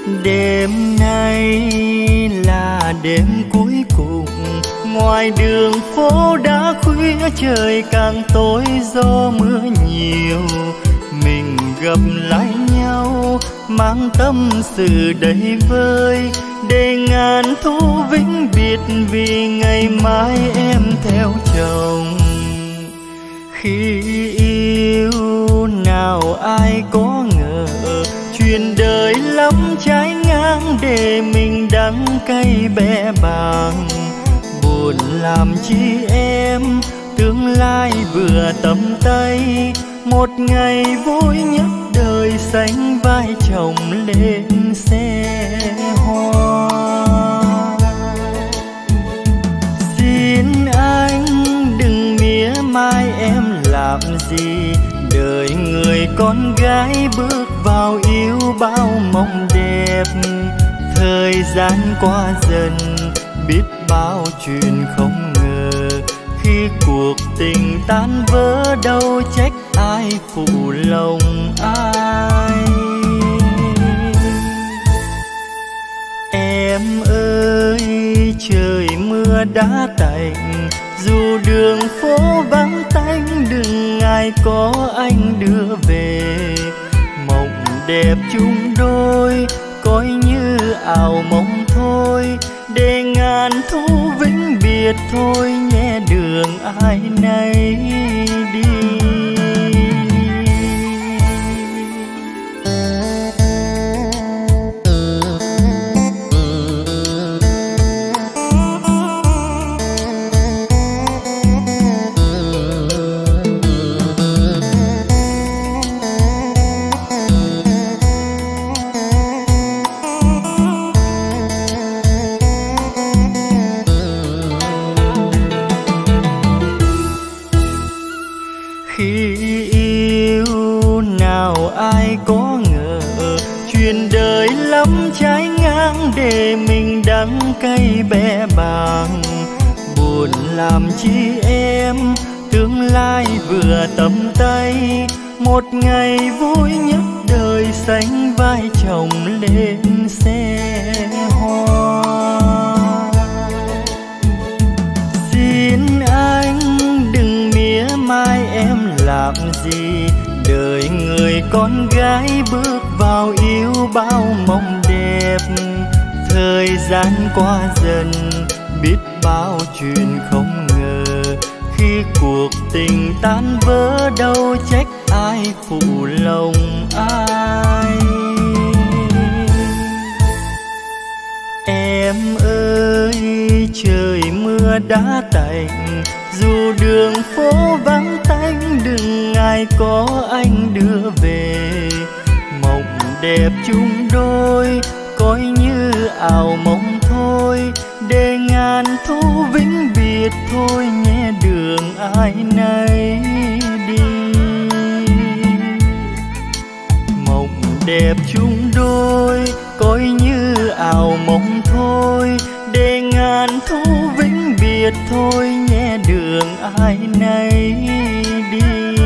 Đêm nay là đêm cuối cùng, ngoài đường phố đã khuya trời càng tối do mưa nhiều. Mình gặp lại nhau mang tâm sự đầy vơi, để ngàn thu vĩnh biệt vì ngày mai em theo chồng. Khi yêu nào ai có ngờ, chuyện đời lắm trái ngang để mình đắng cay bẽ bàng. Buồn làm chi em, tương lai vừa tầm tay, một ngày vui nhất đời sánh vai chồng lên xe hoa. Xin anh đừng mỉa mai em làm gì, đời người con gái bước vào yêu bao mộng đẹp. Thời gian qua dần biết bao chuyện không ngờ, khi cuộc tình tan vỡ đâu trách ai phụ lòng ai. Em ơi trời mưa đã tạnh, dù đường phố vắng tanh đừng ngại có anh đưa về. Mộng đẹp chung đôi coi như ảo mộng thôi, để ngàn thu vĩnh biệt thôi nhé đường ai nấy đi. Khi yêu nào ai có ngờ, chuyện đời lắm trái ngang để mình đắng cay bẽ bàng. Buồn làm chi em, tương lai vừa tầm tay, một ngày vui nhất đời sánh vai chồng lên xe hoa. Xin anh đừng mỉa mai em làm gì, đời người con gái bước vào yêu bao mộng đẹp. Thời gian qua dần biết bao chuyện không ngờ, khi cuộc tình tan vỡ đâu trách ai phụ lòng ai. Em ơi trời mưa đã tạnh, dù đường phố vắng tanh đừng ngại có anh đưa về. Mộng đẹp chung đôi coi như ảo mộng thôi, để ngàn thu vĩnh biệt thôi nhé đường ai nấy đi. Mộng đẹp chung đôi coi như ảo mộng thôi, để ngàn thu vĩnh biệt thôi nhé đường ai nấy đi.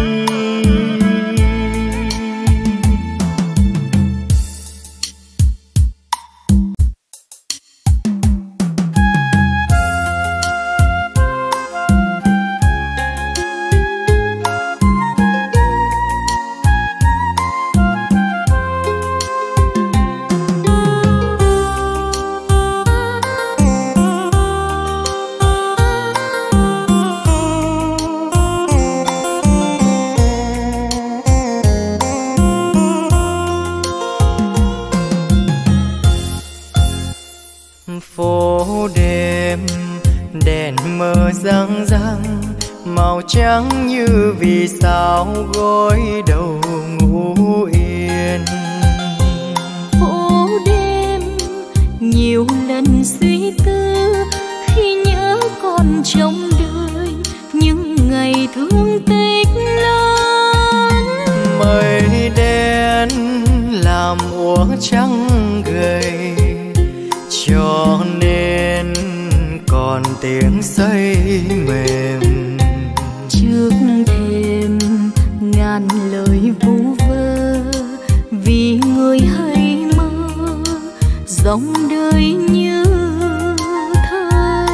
Phố đêm đèn mờ răng răng, màu trắng như vì sao gối đầu ngủ yên. Phố đêm nhiều lần suy tư, khi nhớ còn trong đời những ngày thương tích lớn. Mây đen làm úa trắng gầy, cho nên còn tiếng xây mềm. Trước thềm ngàn lời vu vơ, vì người hay mơ dòng đời như thơ.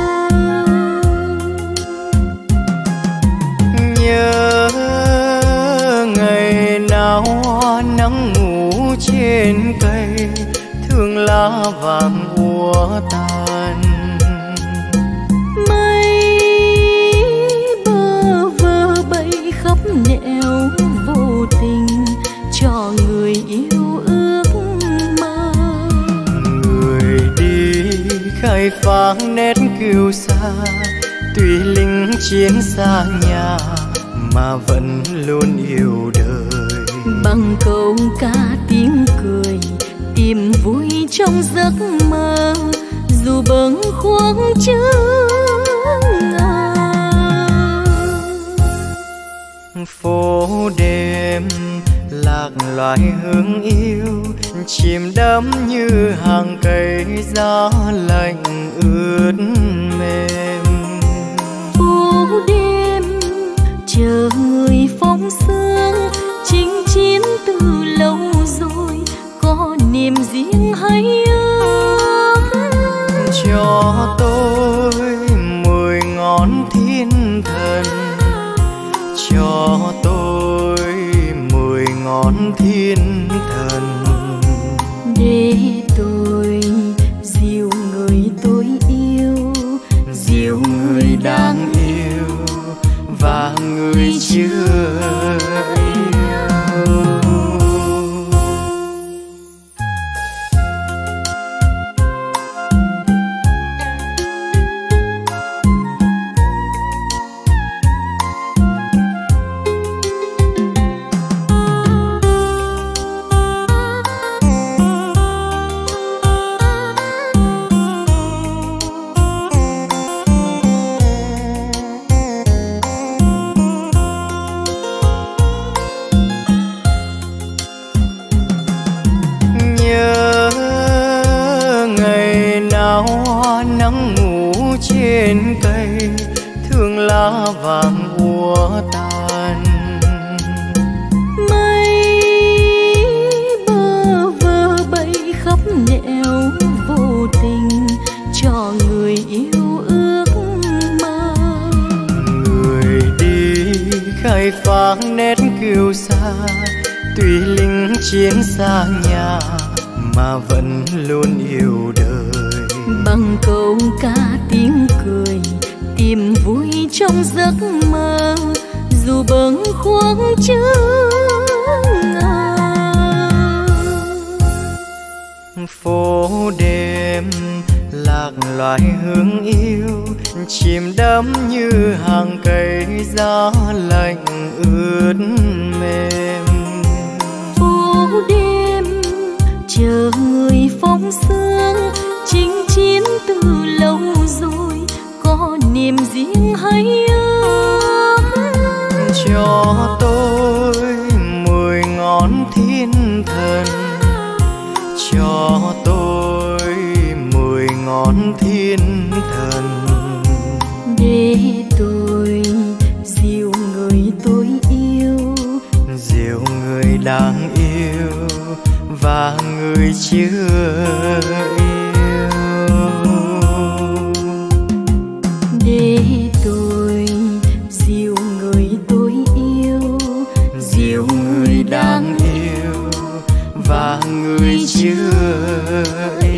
Nhớ ngày nào hoa nắng ngủ trên cây, thương lá vàng úa tàn. Mây bơ vơ bay khắp nẻo vô tình cho người yêu ước mơ. Người đi khai phá nét kiêu sa, tuy lính chiến xa nhà mà vẫn luôn yêu đời. Bằng câu ca tiếng cười tìm vui trong giấc mơ, dù bâng khuâng chớ ngờ. Phố đêm lạc loài hương yêu, chìm đắm như hàng cây gió lạnh ướt mềm. Phố đêm chờ người phóng sương, chinh chiến từ lâu rồi, có niềm riêng hay ước. Cho tôi 10 ngón thiên thần, cho tôi 10 ngón thiên thần, để tôi dìu người tôi yêu, dìu người đang yêu và người chưa yêu. Trên cây thương lá vàng úa tàn. Mây bơ vơ bay khắp nẻo vô tình cho người yêu ước mơ. Người đi khai phá nét kiêu sa, tuy lính chiến xa nhà mà vẫn luôn yêu đời. Bằng câu ca tiếng cười tìm vui trong giấc mơ, dù bâng khuâng chớ ngờ. Phố đêm lạc loài hương yêu, chìm đắm như hàng cây gió lạnh ướt mềm. Phố đêm chờ người phóng sương, chinh chiến từ lâu rồi, có niềm riêng hay ước. Cho tôi 10 ngón thiên thần, cho tôi 10 ngón thiên thần, để tôi dìu người tôi yêu, dìu người đang yêu và người chưa yêu. Để tôi dìu người tôi yêu, dìu người đang yêu và người chưa yêu.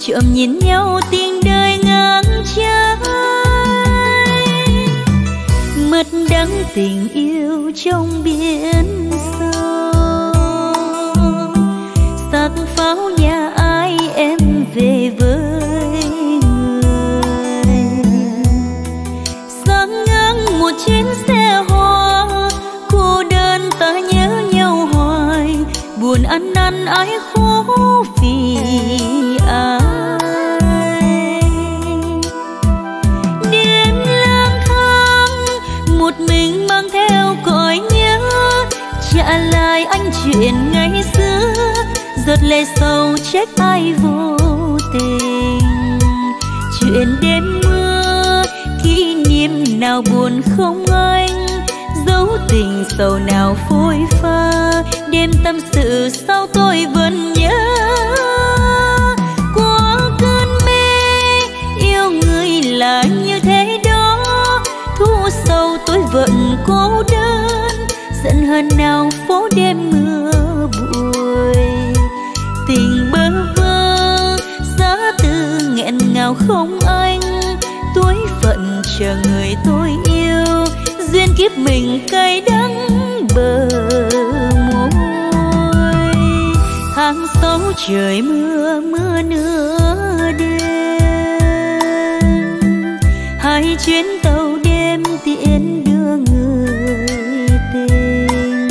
trộm nhìn nhau tình đời ngang trái, mất đắng tình yêu trong biển sâu. Sắc pháo nhà ai em về với người, sáng ngang một chuyến xe hoa, cô đơn ta nhớ nhau hoài, buồn ăn năn ái khổ vì ai. Đêm lang thang một mình mang theo cõi nhớ, trả lại anh chuyện ngày xưa, giọt lệ sầu trách ai vô tình. Chuyện đêm mưa kỷ niệm nào buồn không anh, dấu tình sầu nào phôi pha, đêm tâm sự sao tôi vẫn nhớ. Qua cơn mê yêu người là như thế đó, thu sầu tôi vẫn cô đơn, giận hờn nào phố đêm mưa bụi. Tình bơ vơ giá tư nghẹn ngào không anh, tuổi phận chờ người tôi yêu, duyên kiếp mình cay đắng bờ môi. Tháng 6 trời mưa mưa nửa đêm, hai chuyến tàu đêm tiễn đưa người tình.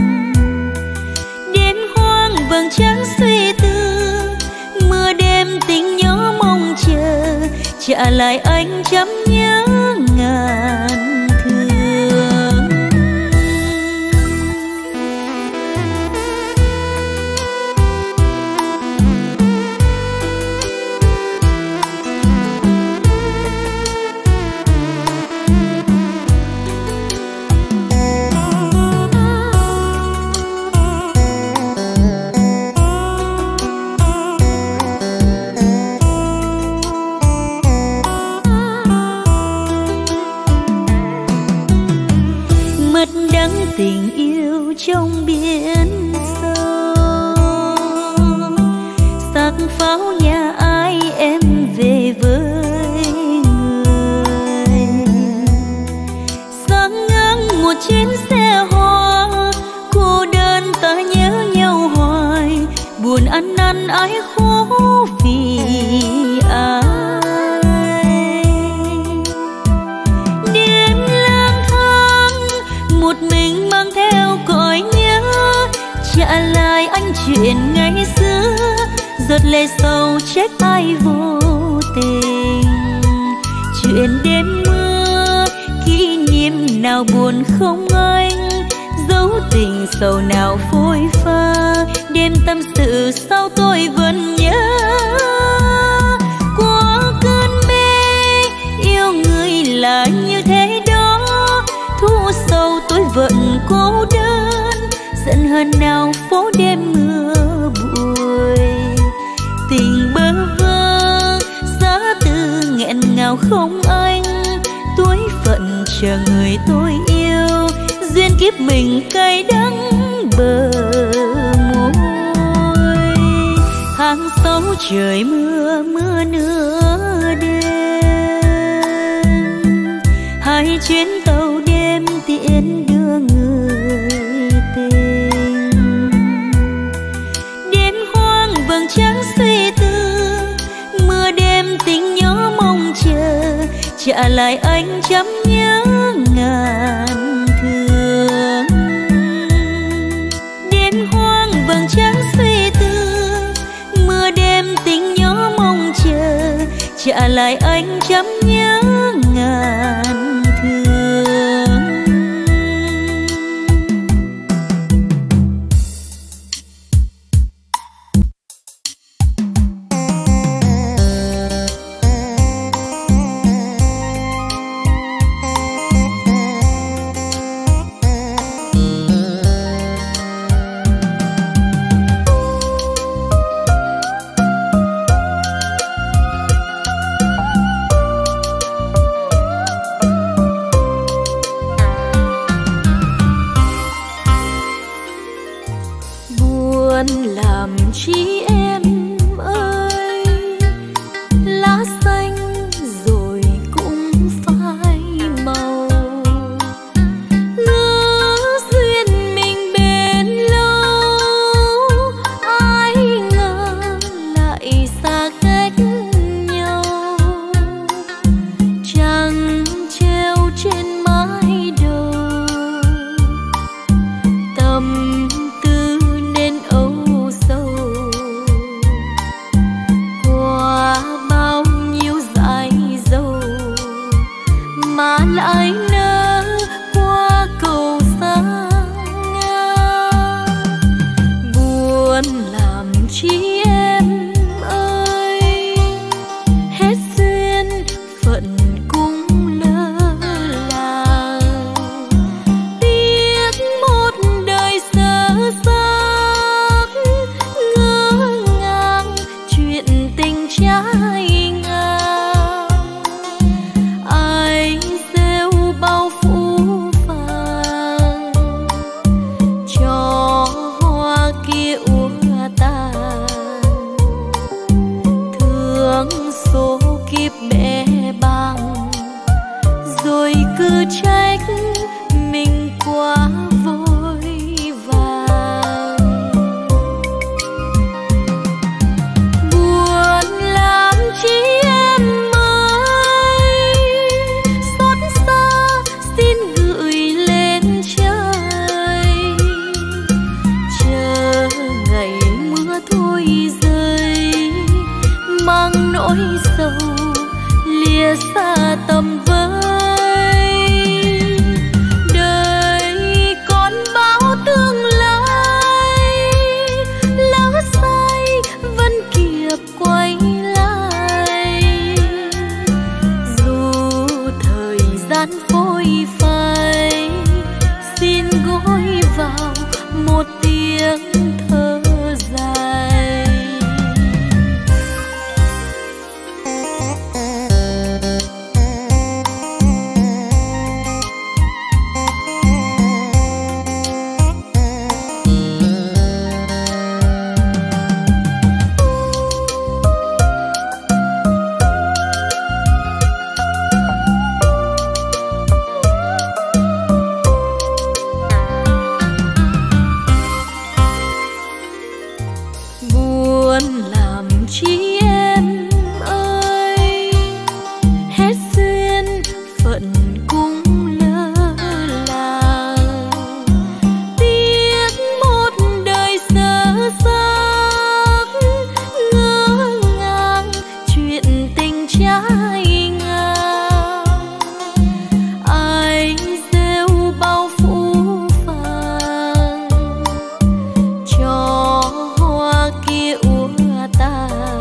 Đêm hoang vầng trăng suy tư, mưa đêm tình nhớ mong chờ, trả lại anh chấm nhớ ngàn thương. Tình yêu trong biển sâu, sắc pháo nhà ai em về với người, sáng ngang một chuyến xe hoa, cô đơn ta nhớ nhau hoài, buồn ăn năn ái khổ vì ai. Đêm lang thang một mình mang theo cõi nhớ, trả lại anh chuyện ngày xưa, giọt lệ sầu trách ai vô tình. Chuyện đêm mưa kỷ niệm nào buồn không anh, dấu tình sầu nào phôi pha, đêm tâm sự sao tôi vẫn nhớ. Qua cơn mê yêu người là như thế đó, thu sầu tôi vẫn cô đơn, giận hờn nào phố đêm mưa bụi. Tình bơ vơ giá tư nghẹn ngào không anh, tuổi phận chờ người tôi yêu, duyên kiếp mình cay đắng bờ môi. Tháng 6 trời mưa mưa nửa đêm, hai chuyến tàu đêm tiễn đưa người tình. Đêm hoang vầng trăng suy tư, mưa đêm tình nhớ mong chờ, trả lại anh chấm nhớ ngàn thương. Đêm hoang vầng trăng suy tư, mưa đêm tình nhớ mong chờ, trả lại anh chấm nhớ ngàn thương. kiếp bé bàng, rồi cứ trách mình quá vội vàng. Buồn làm chi em ơi, xót xa xin gửi lên trời, chờ ngày mưa thôi rơi, mang nỗi sầu lìa xa tầm với. Đời còn bao tương lai, lỡ sai vẫn kịp quay lại, dù thời gian phôi phai, xin gối vào một tiếng thở dài. Buồn làm chi em ơi, hết duyên phận cũng lỡ làng, tiếc một đời sơ xác, ngỡ ngàng chuyện tình trái ngang. Ai gieo bao phũ phàng cho hoa kia úa tàn,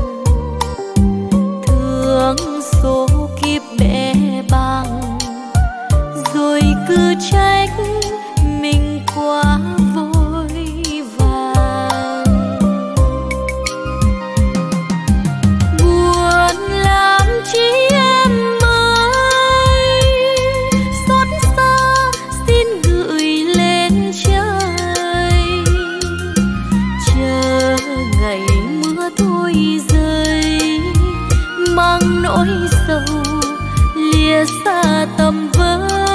thương số kiếp bé bàng, rồi cứ trách mình quá vội vàng. Buồn làm chi em ơi, xót xa xin gửi lên trời, chờ ngày mưa thôi rơi, mang nỗi sầu lìa xa tầm với.